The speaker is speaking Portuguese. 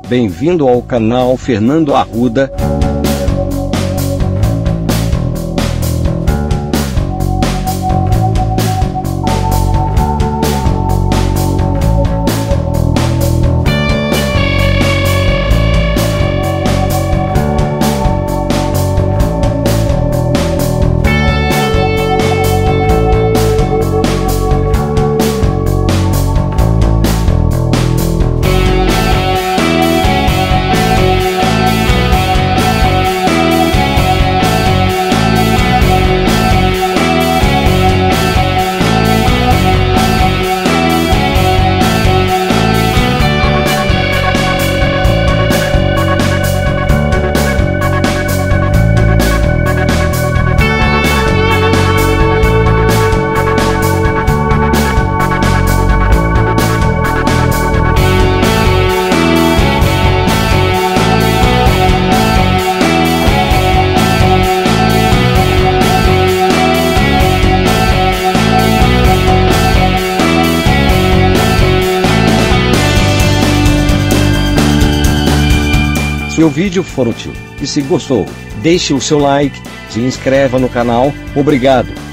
Bem-vindo ao canal Fernando Arruda. Se o vídeo for útil e se gostou, deixe o seu like, se inscreva no canal. Obrigado.